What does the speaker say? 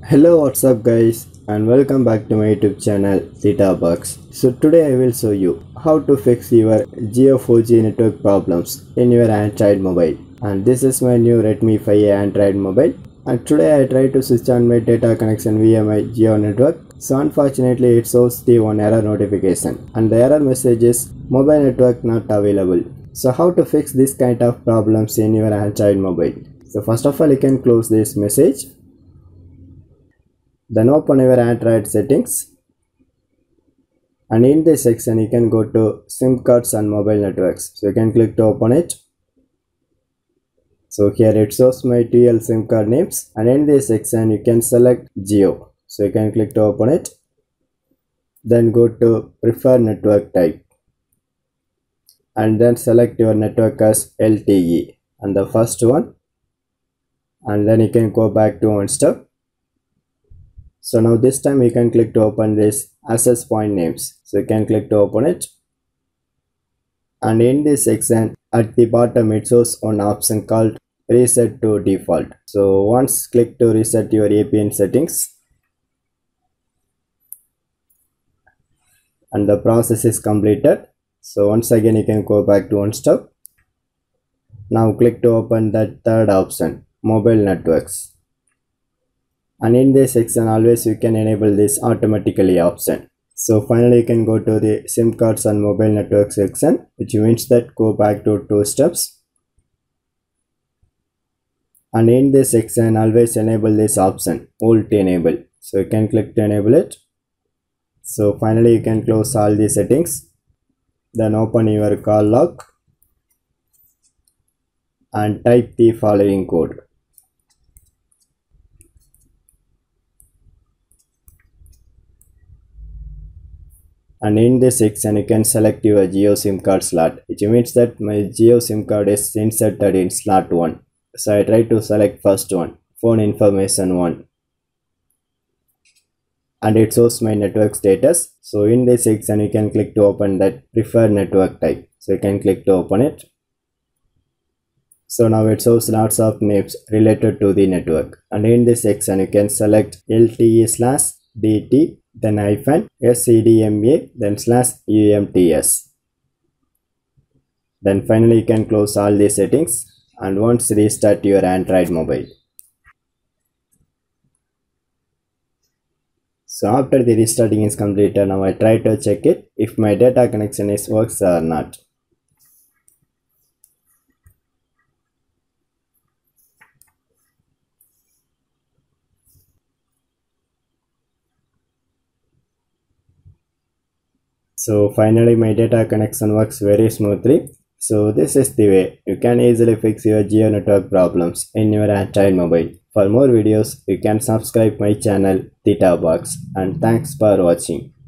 Hello, what's up guys, and welcome back to my YouTube channel Theta Bugs. So today I will show you how to fix your Jio 4G network problems in your Android mobile. And this is my new Redmi 5A Android mobile. And today I try to switch on my data connection via my Jio network. So unfortunately it shows the one error notification, and the error message is mobile network not available. So how to fix this kind of problems in your Android mobile? So first of all, you can close this message. Then open your Android settings, and in this section you can go to SIM cards and mobile networks. So you can click to open it. So here it shows my TL SIM card names, and in this section you can select Jio. So you can click to open it. Then go to prefer network type, and then select your network as LTE and the first one, and then you can go back to one step. So now this time you can click to open this access point names. So you can click to open it, and in this section at the bottom it shows one option called reset to default. So once click to reset your APN settings, and the process is completed. So once again you can go back to one step. Now click to open that third option, mobile networks. And in this section always you can enable this automatically option. So finally you can go to the SIM cards and mobile network section, which means that go back to two steps. And in this section always enable this option, VoLTE enable. So you can click to enable it. So finally you can close all the settings. Then open your call log and type the following code. And in this section you can select your Jio SIM card slot, which means that my Jio SIM card is inserted in slot 1. So I try to select first one, phone information 1, and it shows my network status. So in this section you can click to open that prefer network type. So you can click to open it. So now it shows lots of names related to the network, and in this section you can select LTE/DT, then hyphen SCDMA, then /UMTS. Then finally you can close all the settings, and once restart your Android mobile. So after the restarting is completed, now I try to check it if my data connection is works or not. So finally my data connection works very smoothly. So this is the way you can easily fix your Jio network problems in your Android mobile. For more videos you can subscribe my channel Theta Bugs, and thanks for watching.